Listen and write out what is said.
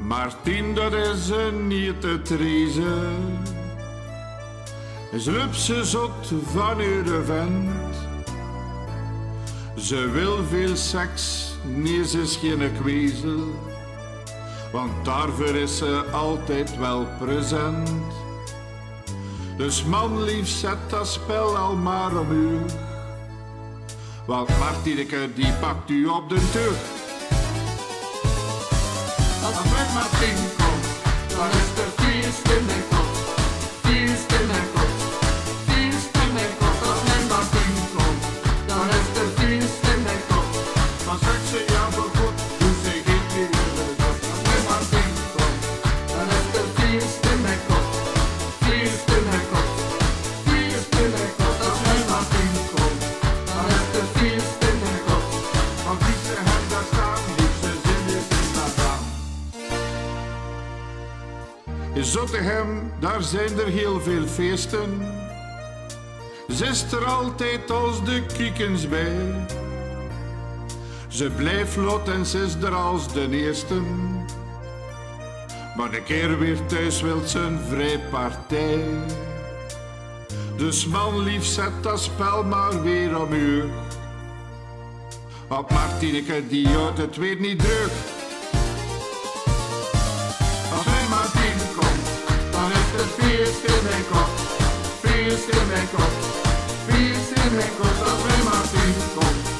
Martien, dat is een niet te triezen. Ze loopt ze zot van uw vent. Ze wil veel seks, nee, ze is geen kwezel. Want daarvoor is ze altijd wel present. Dus man lief, zet dat spel al maar om u. Want Martineke die pakt u op de teug. Als met Martien komt, dan is er feest in mijn kop. Feest in mijn kop. Feest in mijn kop. Als met Martien komt, dan is er feest in mijn kop. Dan zegt ze ja voor goed, doe ze geen meer. Als met Martien komt, dan is er feest in mijn kop. Feest in mijn kop. Feest in mijn kop. Als met Martien komt, dan is er feest in mijn kop. Want lief ze hem daar staan, lief ze zin is in dat aan. In Zottegem, daar zijn er heel veel feesten. Ze is er altijd als de kiekens bij. Ze blijft lot en ze is er als de eerste. Maar een keer weer thuis wil ze een vrijpartij. Dus man lief, zet dat spel maar weer om u. Want Martineke die houdt het weer niet druk. Als mijn Martien komt, dan is er feest in mijn kop. Feest in mijn kop. Feest in mijn kop. Als mijn Martien komt,